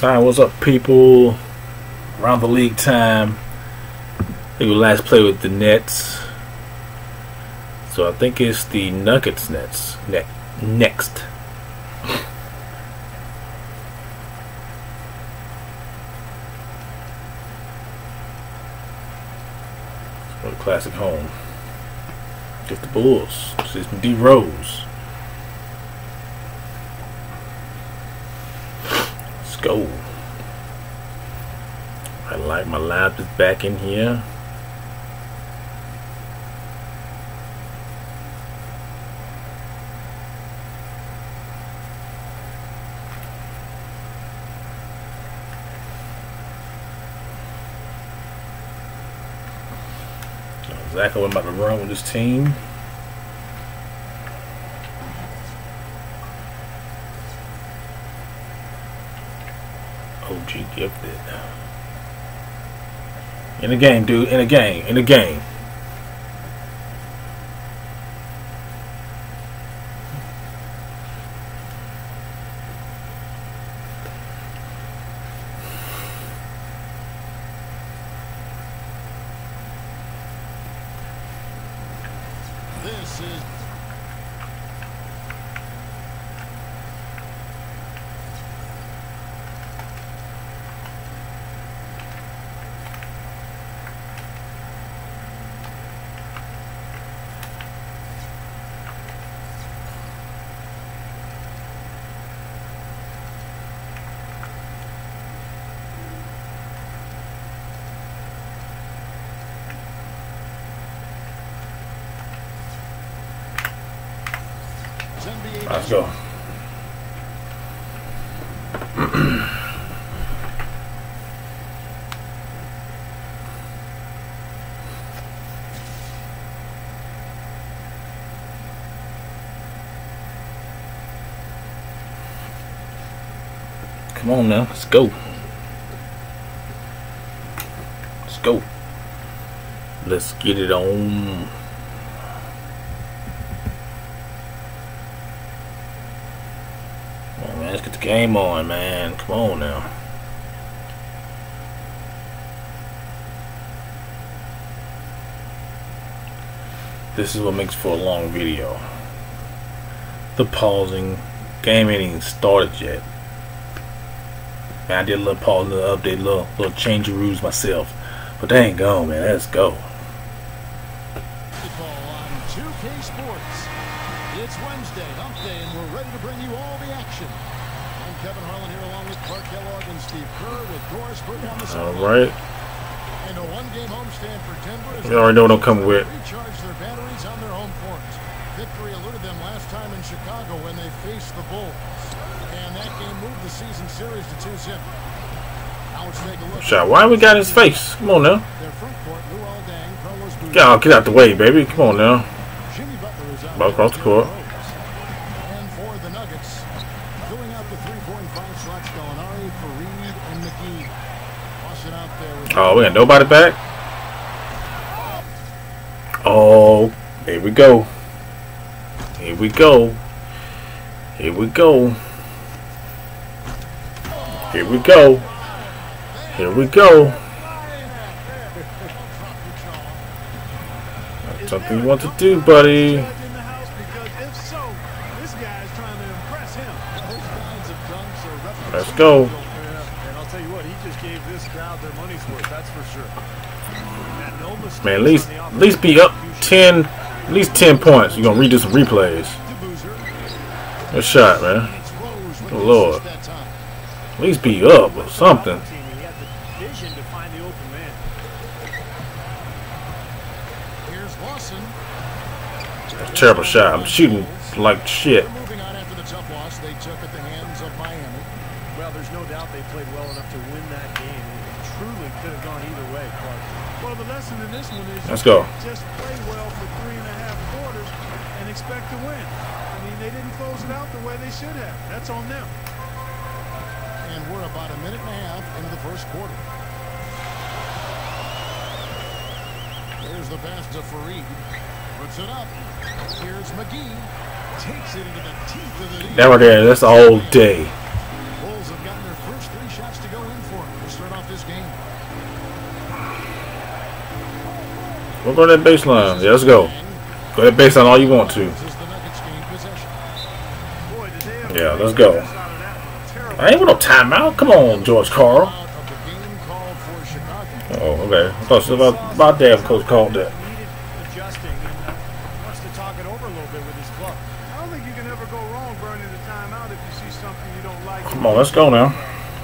Alright, what's up, people? Around the league time. I think we last played with the Nets. So I think it's the Nuggets next. Classic home. Get the Bulls. See some D Rose. Let's go. I like my lab is back in here. Exactly what I'm about to run with this team. OG gifted. In the game, dude. In the game. In the game. This is Let's go. Come on now, let's go. Let's go. Let's get it on. Let's get the game on, man. Come on now. This is what makes for a long video. The pausing. Game ain't even started yet. Man, I did a little pause, a little update, a little change of rules myself. But they ain't gone, man. Let's go. on 2K Sports. It's Wednesday, hump day, and we're ready to bring you all the action. I'm Kevin Harlan here along with Clark Kellogg and Steve Kerr with Doris Burke on the sideline. All right. And a one-game homestand for Denver. You already know what I'm coming with. Recharge their batteries on their home court. Victory eluded them last time in Chicago when they faced the Bulls. And that game moved the season series to 2-0. Now let's take a look. Shot. Why we got his face? Come on now. Their front court, Lou Aldang, Carlos Boozer. Get out the way, baby. Come on now. Jimmy Butler is out. Ball across the court. And for the Nuggets, filling out the 3-4 and 5 slots, Gallinari, Fareed, and McGee. Toss it out there with Oh, we got nobody back. Oh, here we go. Here we go. Here we go. Here we go. Here we go. That's something you want to do, buddy. Let's go. And I'll tell you what, he just gave this crowd their money's worth, that's for sure. Man, at least be up 10, at least 10 points. You're gonna redo some replays. Good shot, man. Good Lord. At least be up or something. Here's Lawson. That's a terrible shot. I'm shooting like shit. Moving on after the tough loss they took at the hands of Miami. Well, there's no doubt they played well enough to win that game. It truly could have gone either way, Clark. Well, the lesson in this one is Let's go. Just play well for 3.5 quarters and expect to win. I mean, they didn't close it out the way they should have. That's on them. And we're about a minute and a half into the first quarter. There's the pass to Fareed. Puts it up. Here's McGee. Takes it into the teeth of the... That right there, that's all day. Bulls have gotten their first 3 shots Don't go to that baseline. Yeah, let's go. Go to that baseline all you want to. Yeah, let's go. I ain't with no timeout. Come on, George Karl. Oh, okay. I thought it was about damn coach called that. Adjusting and wants to talk it over a little bit with his club. I don't think you can ever go wrong burning a timeout if you see something you don't like. Come on, let's go now.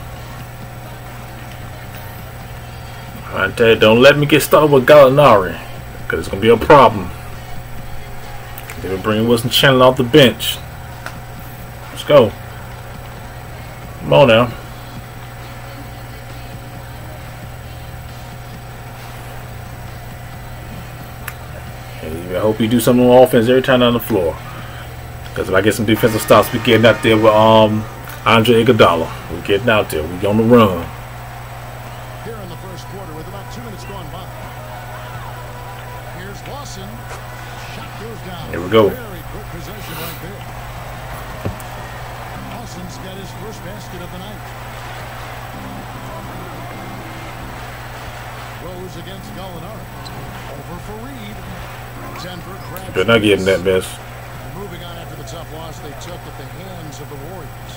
I tell you, don't let me get started with Gallinari, because it's gonna be a problem. They will bring Wilson Chandler off the bench. Let's go. Come on now. I hope you do something on offense every time on the floor. Because if I get some defensive stops, we're getting out there with Andre Iguodala. We're getting out there. We're on the run. Here in the first quarter with about 2 minutes gone by. Here's Lawson. Shot goes down. Here we go. Very quick possession right there. Lawson's got his first basket of the night. Rose against Gallinari. Over for Reed. Denver grabs. They're not getting that mess. Moving on after the tough loss they took at the hands of the Warriors.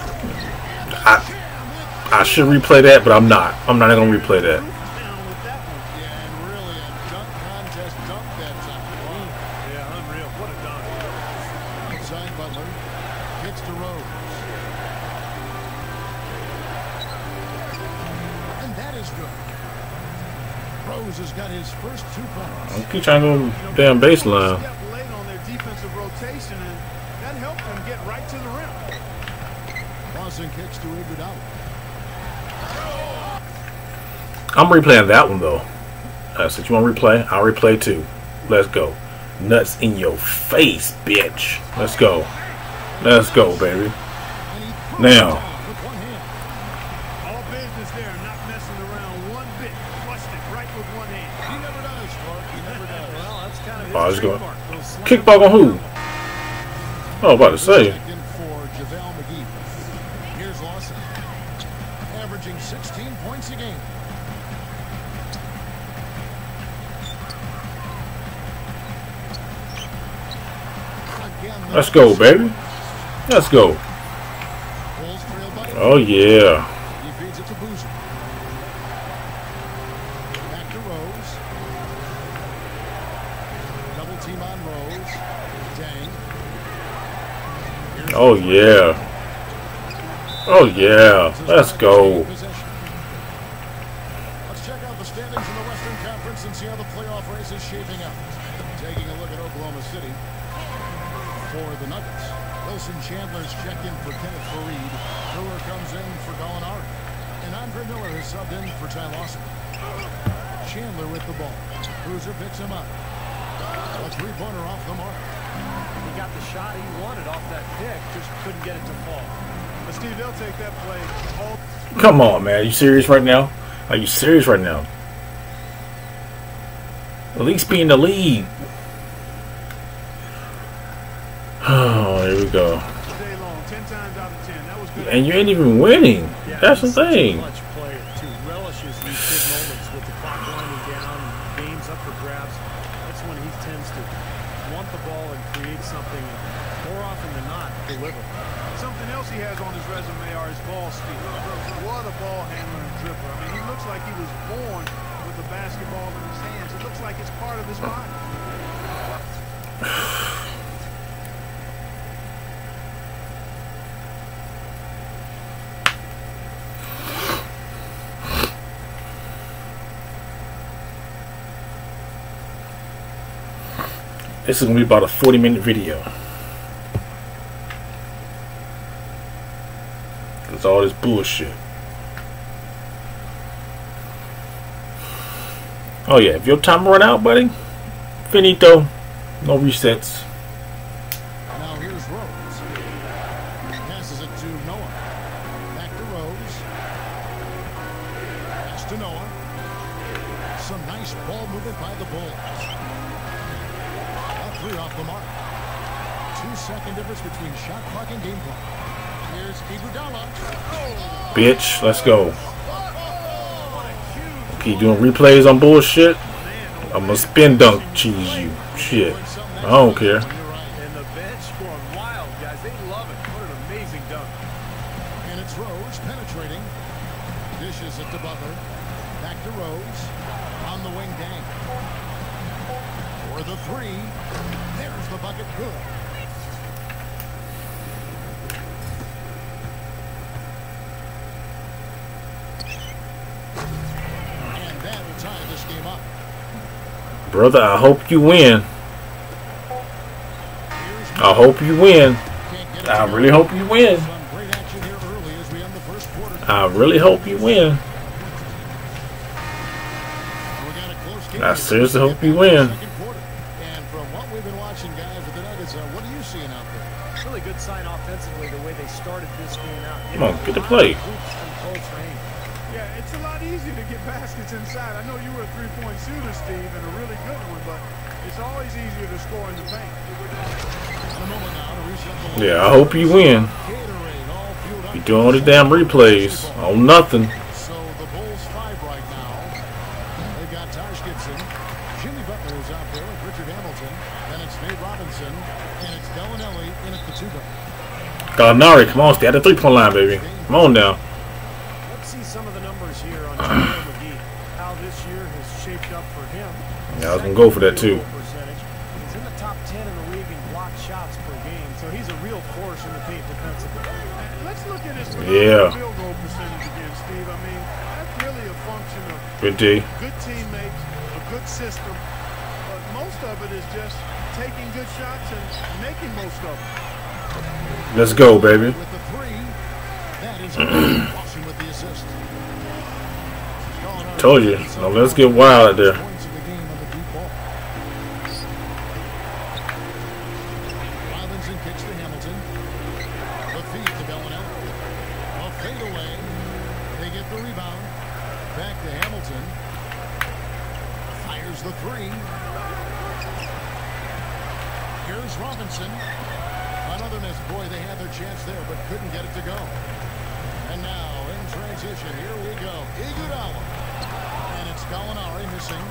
I should replay that, but I'm not. I'm not going to replay that. Yeah, and really a dunk contest dunk that time. Wow. Yeah, unreal. What a dunk. Outside Butler. Kicks to Rose. And that is good. Rose has got his first 2 points. I keep trying to go damn baseline. Step late on their defensive rotation, and that helped them get right to the rim. Lawson kicks to Iguodala. I'm replaying that one though. So you want to replay? I'll replay too. Let's go. Nuts in your face, bitch. Let's go. Let's go, baby. Now. With one hand. All business there, not messing around one bit. Flushed it right with one hand. He never does, Clark. He never does. Well, that's kind of Oh, his let's go. trademark. Those slam Kickback on who? Oh, about to say. Second for JaVale McGee. Here's Lawson. Averaging 16 points a game. Again, Let's go, baby. Let's go. Bulls trail by. Oh yeah. He feeds it to Boozer. Back to Rose. Double team on Rose. Dang. Here's Oh yeah. Oh yeah. Let's go. possession. Let's check out the standings in the Western Conference and see how the playoff race is shaping up. Taking a look at Oklahoma City for the Nuggets. Wilson Chandler's checked in for Kenneth Faried. Brewer comes in for Gallinari. And Andre Miller has subbed in for Ty Lawson. Chandler with the ball. Boozer picks him up. A three-pointer off the mark. He got the shot he wanted off that pick, just couldn't get it to fall. But Steve, they'll take that play all. Come on, man. Are you serious right now? Are you serious right now? At least be in the lead. Oh, here we go. Day long, 10 times out of 10. That was good. And you ain't even winning. Yeah, That's the he's such a thing. clutch player too. Relishes these big moments with the clock winding down and games up for grabs. That's when he tends to want the ball and create something, and more often than not, deliver. Something else he has on his resume are his ball speed. What a ball handler and dribbler. I mean, he looks like he was born with a basketball in his hands. It looks like it's part of his body. This is going to be about a 40-minute video. It's all this bullshit. Oh yeah, if your time run out, buddy, finito. No resets. Now here's Rose. Passes it to Noah. Back to Rose. Pass to Noah. Some nice ball movement by the Bulls. A three off the mark. 2-second difference between shot clock and game clock. Here's Iguodala. Bitch, let's go. Keep doing replays on bullshit. I'm gonna spin dunk cheese you. Shit. I don't care. And the bench going wild, guys. They love it. What an amazing dunk. And it's Rose penetrating. Dishes it to Butler. Back to Rose. On the wing, Dang. For the three. There's the bucket. Good. And that'll tie this game up. Brother, I hope you win. I hope you win. I really hope you win. Some great action here early as we end the first quarter. I really hope you win. We got a close game I here. seriously hope you win. Second quarter. And from what we've been watching, guys, with the Nuggets, what are you seeing out there? Really good sign offensively the way they started this game out. Come on, get the play. Hoops from close range. Yeah, it's a lot easier to get baskets inside. I know you were a three-point shooter, Steve, and a really good one, but it's always easier to score in the paint. In a moment now to reset the Yeah, I hope you win. Gatorade all fueled up. You doing all these damn replays on nothing. So the Bulls 5 right now. They've got Taj Gibson. Jimmy Butler is out there with Richard Hamilton. Then it's Nate Robinson. And it's Bellinelli in at the 2-guard. Gallinari, come on, stay at the 3-point line, baby. Come on now. Let's see some of the numbers here on JaVale McGee. How this year has shaped up for him. Yeah, I was gonna go for that too. Percentage. He's in the top 10 in the league in blocked shots per game, so he's a real force in the paint defensively. Let's look at his Yeah. field goal percentage again, Steve. I mean, that's really a function of Good D. good teammates, a good system, but most of it is just taking good shots and making most of them. Let's go, baby. With the 3. That is Washington with the assist. Told you. Now let's get wild out there. Points of the game on the deep ball. Robinson kicks to Hamilton. The feed to Bellinelli. A fadeaway. They get the rebound. Back to Hamilton. Fires the 3. Here's Robinson. Another miss. Boy, they had their chance there, but couldn't get it to go. And now, in transition, here we go. Iguodala. And it's Gallinari missing.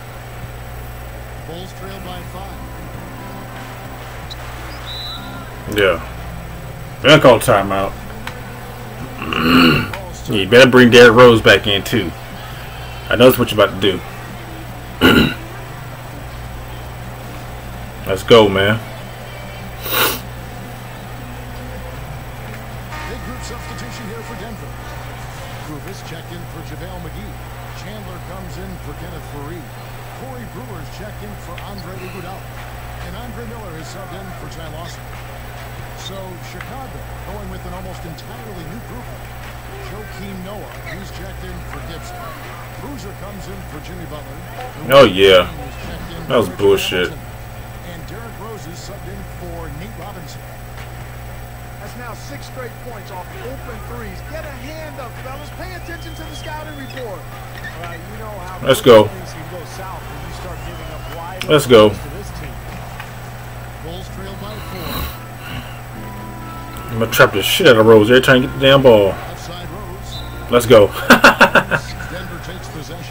Bulls trailed by 5. Yeah. Gonna call timeout. Yeah, you better bring Derrick Rose back in too. I know that's what you're about to do. Let's go, man. Big group substitution here for Denver. Rufus checked in for JaVale McGee. Chandler comes in for Kenneth Faried. Corey Brewer's checked in for Andre Iguodala. And Andre Miller is subbed in for Ty Lawson. So Chicago going with an almost entirely new group. Joakim Noah, he's checked in for Gibson. Bruiser comes in for Jimmy Butler. Oh, yeah. Is checked in That was for Richard bullshit. Hamilton. And Derrick Rose is subbed in for Nate Robinson. That's now 6 straight points off open threes. Get a hand up, fellas. Pay attention to the scouting report. You know how Let's go. things can go south when you start giving up wide Let's open go. looks to this team. Bulls trailed by 4. I'm gonna trap the shit out of Rose every time you get the damn ball. Outside Rose. Let's go. Denver takes possession.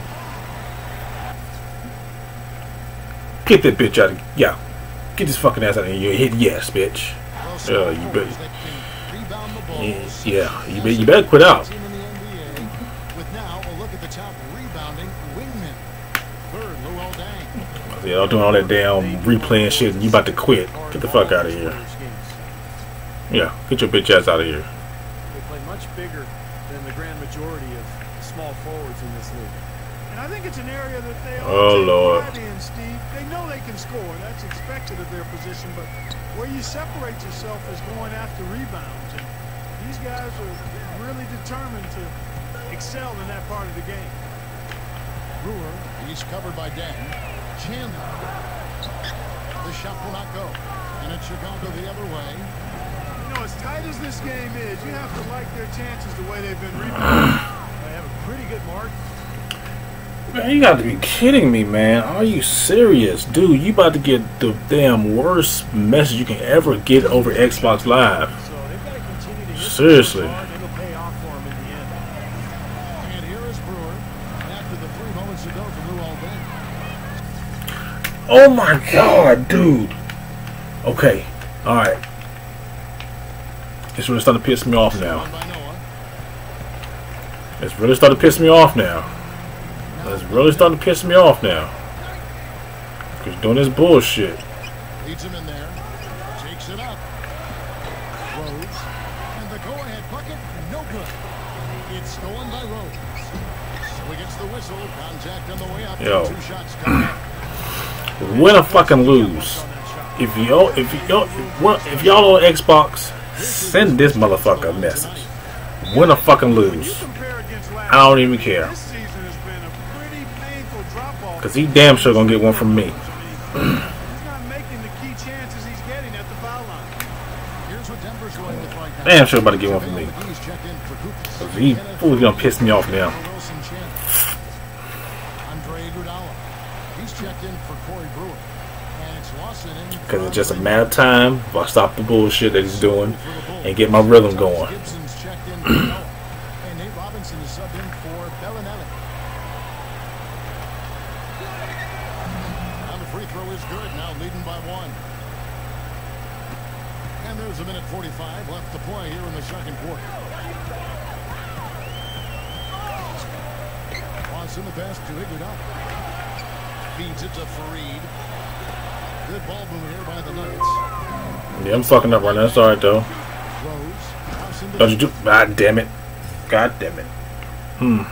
Get that bitch out of yeah. Get this fucking ass out of here. You hit yes, bitch. Well, You bet. that can rebound the ball. Yeah. You better quit out. Team in the NBA. With now a look at the top rebounding wingman. Third, Luol Deng. Y'all doing all that damn replaying shit and you about to quit. Get the fuck out of here. Yeah, get your bitch ass out of here. They play much bigger than the grand majority of small forwards in this league. And I think it's an area that they all Oh, take Lord. pride in, Steve. They know they can score. That's expected of their position. But where you separate yourself is going after rebounds. And these guys are really determined to excel in that part of the game. Brewer, he's covered by Deng. Chandler. The shot will not go. And it's Chicago the other way. You know, as tight as this game is, you have to like their chances the way they've been rebounding. They have a pretty good mark. Man, you got to be kidding me, man. Are you serious? Dude, you about to get the damn worst message you can ever get over Xbox Live. So they've got to continue to hit Seriously. hard, and it'll pay off for them in the end. And here is Brewer after the 3 moments ago from Luol Deng. Oh my god, dude. Okay. Alright. It's really starting to piss me off now. It's really starting to piss me off now. It's really starting to piss me off now. Because doing this bullshit. Leads him in there. Takes it up. Rhodes. And the go-ahead bucket, no good. It's stolen by Rhodes. So he gets the whistle. Contact on the way up. Yo. 2 shots coming up. Win or fucking lose. If y'all on Xbox, send this motherfucker a message. Win or fucking lose. I don't even care. Cause he damn sure gonna get one from me. Damn sure about to get one from me. Cause he fully gonna piss me off now. Cause it's just a matter of time if I stop the bullshit that he's doing and get my rhythm going. And Nate Robinson is subbed in for Bellinelli. And the free throw is good, now leading by 1. And there's a minute 45 left to play here in the second quarter. Watson the pass to Iguodala. Feeds it to Fareed. Good ball move here by the Nuggets. Yeah, I'm fucking up right now. It's alright though. Don't you do? God damn it! God damn it! And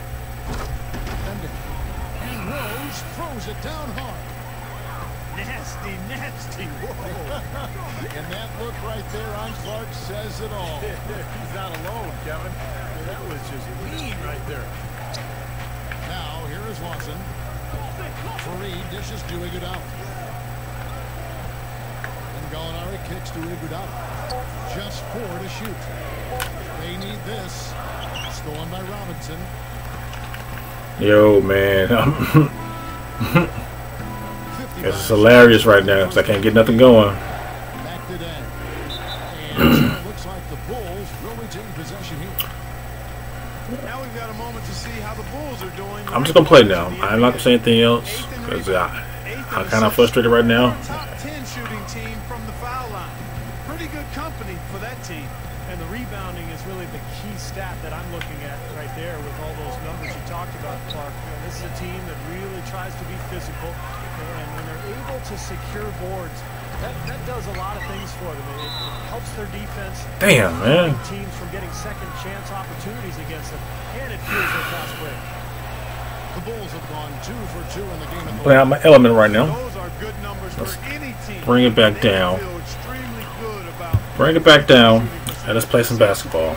Rose throws it down hard. Nasty, nasty. Whoa. And that look right there on Clark says it all. He's not alone, Kevin. That was just mean right there. Now, here is Watson. Fareed dishes to Iguodala. And Gallinari kicks to Iguodala. Just 4 to shoot. They need this. Stolen by Robinson. Yo, man. It's hilarious right now because I can't get nothing going. Back to Dan. And so it looks like the Bulls will retain possession here. Now we've got a moment to see how the Bulls are doing. I'm just gonna play now. I'm not gonna say anything else because I'm kind of frustrated right now. Top 10 shooting team from the foul line. Pretty good company for that team. And the rebounding is really the key stat that I'm looking at right there with all those numbers you talked about, Clark. You know, this is a team that really tries to be physical, and when they're able to secure boards, that does a lot of things for them. It helps their defense. Damn, man. Teams from getting second chance opportunities against them, and it fuels their fast break. The Bulls have gone 2 for 2 in the game. Play out my element right now. Those are good numbers for any team. Bring it back down. They feel extremely good about Bring it back down and let's play some basketball.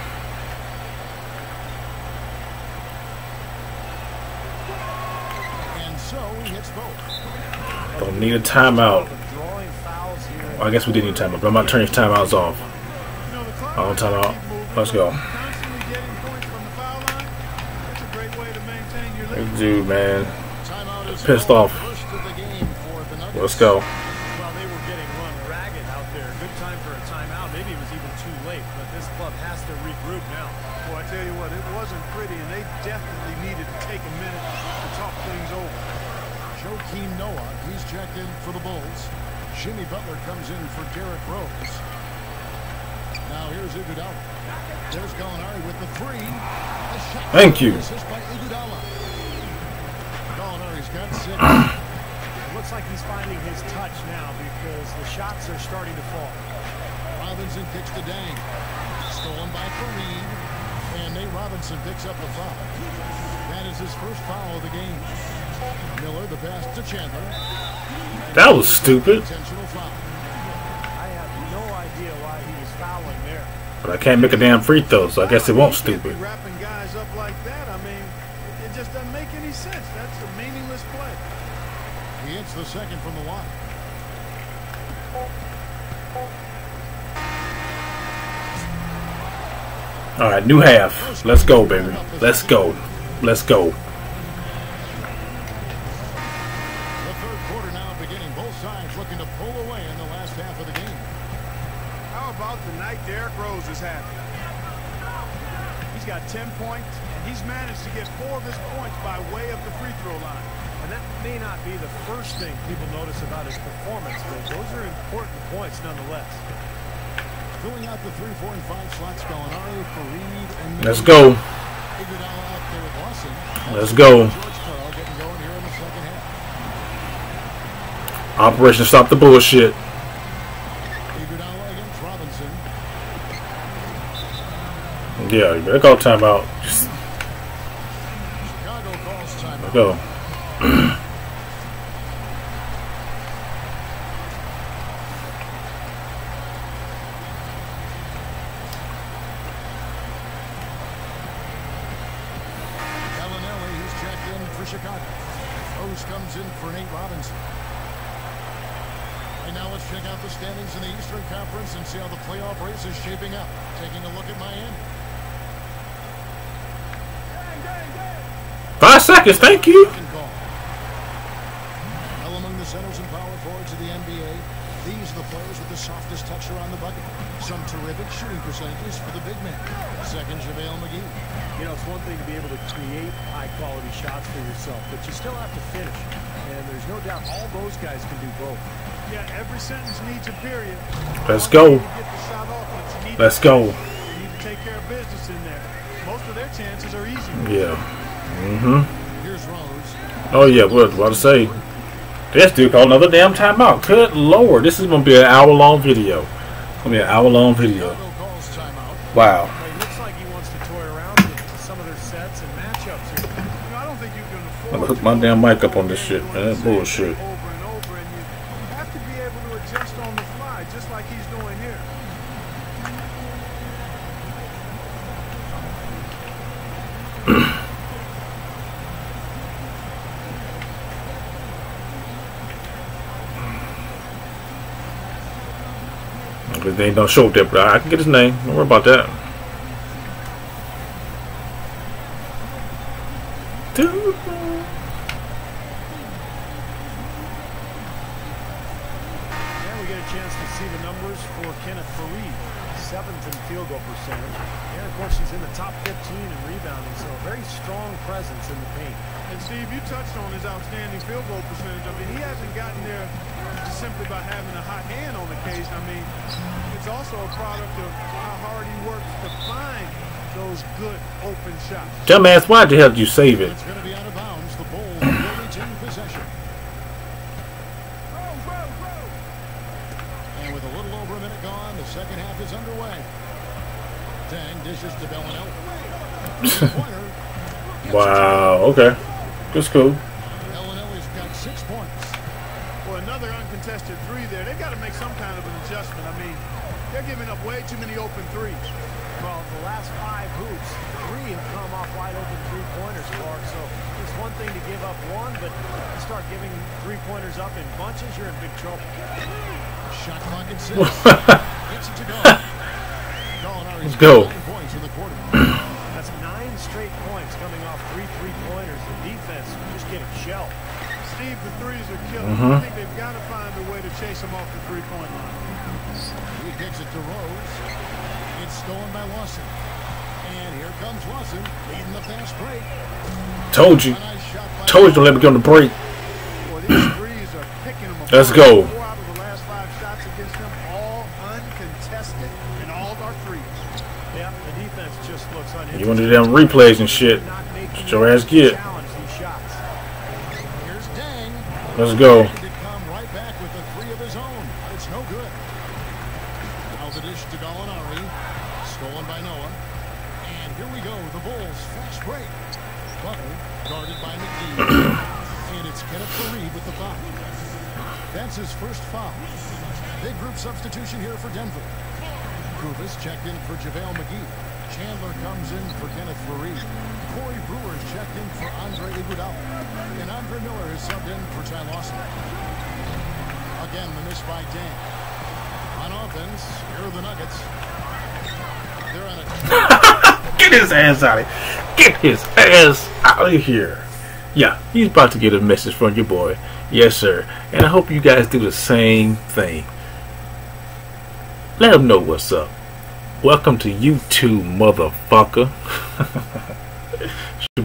And so he hits both. Don't need a timeout. Drawing fouls here. Well, I guess we did need a timeout, but I'm not turning these timeouts off. On timeout. Let's go. constantly getting points from the foul line. That's a great way to maintain your lead. This dude, man. Timeout is Pissed called. off. First of the game for the Nuggets. Let's go. Well, they were getting run ragged out there. Good time for a timeout. Maybe it was even too late, but this club has to regroup now. Well, I tell you what, it wasn't pretty, and they definitely needed to take a minute to talk things over. Joakim Noah, he's checked in for the Bulls. Jimmy Butler comes in for Derrick Rose. Now here's Iguodala. There's Gallinari with the 3. A shot. Thank you. Assist by Iguodala. Gallinari's got 6. It looks like he's finding his touch now because the shots are starting to fall. Robinson kicks to Dang. Stolen by Fareed. And Nate Robinson picks up the foul. That is his first foul of the game. Miller, the pass to Chandler. That was stupid. Intentional foul. I have no idea why he was fouling there. But I can't make a damn free throw, so I guess it won't You can't be stupid. wrapping guys up like that. I mean, it just doesn't make any sense. That's a meaningless play. He hits the second from the line. All right, new half. Let's go, baby. Let's go. Let's go. The third quarter now beginning. Both sides looking to pull away in the last half of the game. How about the night Derrick Rose is having? He's got 10 points, and he's managed to get 4 of his points by way of the free throw line. And that may not be the first thing people notice about his performance, but those are important points nonetheless. Filling out the 3, 4, and 5 slots, Gallinari, Fareed, and Let's go. Iguodala out there with Lawson. Let's go. George Karl getting going here in the second half. Operation Stop the Bullshit. Iguodala against Robinson. Yeah, you better call timeout. Chicago calls timeout. Let's go. Gallinari, he's checked in for Chicago. Rose comes in for Nate Robinson. And now let's check out the standings in the Eastern Conference and see how the playoff race is shaping up. Taking a look at Miami. 5 seconds, thank you. Well, among the centers and power forwards of the NBA, these are the players with the softest touch around the bucket. Some terrific shooting percentages for the big man. Second, JaVale McGee. You know, it's one thing to be able to create high-quality shots for yourself, but you still have to finish. And there's no doubt all those guys can do both. Yeah, every sentence needs a period. Let's go. Get the shot off, but you need Let's go. You need to take care of business in there. Most of their chances are easy. Yeah. Here's Rose. Oh yeah, what about to say? This dude called another damn timeout. Good lord, this is gonna be an hour-long video. It's gonna be an hour-long video. Chicago calls timeout. Wow. But it looks like he wants to toy around with some of their sets and matchups here. You know, I don't think you can afford I'm gonna hook my damn mic up on this shit, man. That's bullshit. over and over, and you have to be able to adjust on the fly, just like he's doing here. But they don't show up there, but I can get his name. Don't worry about that. Dude. And we get a chance to see the numbers for Kenneth Fareed. 7th in field goal percentage. And of course, he's in the top 15 in rebounding, so a very strong presence in the paint. And Steve, you touched on his outstanding field goal percentage. I mean, he hasn't gotten there just simply by having a hot hand on occasion. I mean, it's also a product of how hard he works to find those good open shots. Dumbass, why the hell did you save it? It's going to be out of bounds. The Bulls will retain possession. And with a little over a minute gone, the second half is underway. Dang dishes to Bellinelli. Pointer. Wow, okay. That's cool. Bellinelli's got 6 points. Well, another uncontested three there. They've got to make some kind of an adjustment. I mean, they're giving up way too many open threes. Well, the last 5 hoops, 3 have come off wide open three-pointers, Clark. So it's one thing to give up one, but you start giving three-pointers up in bunches, you're in big trouble. Shot clock at 6. Gets it to go. Let's go. 9 points in the quarter. That's 9 straight points coming off 3 three-pointers. The defense just getting shelled. Steve, the threes are killing. I think they've got to find a way to chase them off the three-point line. He kicks it to Rose. It's stolen by Lawson. And here comes Lawson leading the fast break. Told you. A nice shot by Told you to let me go on the break. Boy, these threes are picking them apart. Let's go. 4 out of the last 5 shots against them, all uncontested, and all are threes. Yeah, the defense just looks uninterested. You want to do them replays and shit. Not making Get your ass get. challenge these shots. Here's Dang. Let's go. He could come right back with a 3 of his own. It's no good. Now the dish to Gallinari. Stolen by Noah. And here we go. The Bulls fast break. Butler guarded by McGee. And it's Kenneth Fareed with the foul. That's his first foul. Big group substitution here for Denver. Kruvis checked in for JaVale McGee. Chandler comes in for Kenneth Fareed. Corey Brewer's checked in for Andre Iguodala. And Andre Miller is subbed in for Ty Lawson. Again, the miss by Dan. On offense, here are the Nuggets. They're on it. Get his ass out of here. Get his ass out of here. Yeah, he's about to get a message from your boy. Yes, sir. And I hope you guys do the same thing. Let him know what's up. Welcome to YouTube, motherfucker.